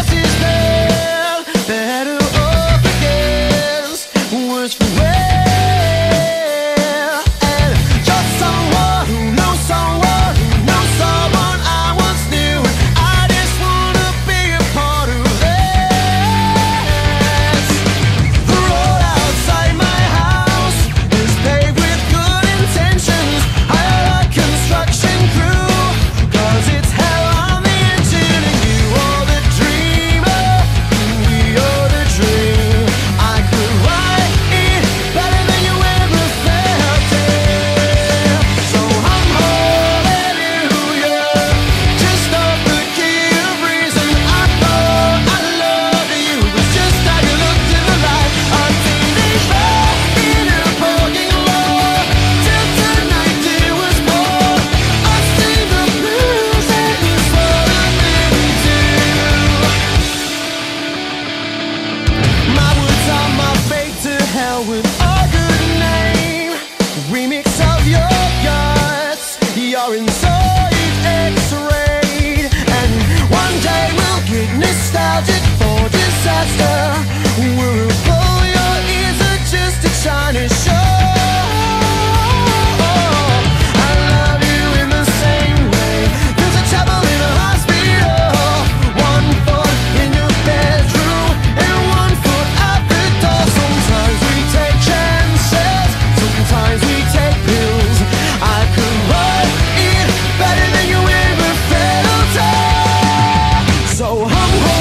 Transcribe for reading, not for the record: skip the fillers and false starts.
less is there. Better off against worse for wear. And you're someone who knows someone who knows someone I once knew. I just wanna be a part of this. The road outside my house is paved with good intentions. Hire a construction crew, 'cause it's hell on the engine. And you are the dreamer, and we are the dream. I could write it better than you ever felt it. So I'm hallelujah, just off the key of reason. I thought I loved you, but just how you looked in the light. A teenager in a parking lot, till tonight it was more. I see the blues and it's what I'm into. My words are my fate, to hell with a good name. Remix of your guts, your inside X-rayed. And one day we'll get nostalgic for disaster. We'll pull your ears are just a China show. I love you in the same way. There's a chapel in a hospital. One foot in your bedroom and one foot out the door. Sometimes we take chances, sometimes we take pills. I could write it better than you ever felt it. So I'm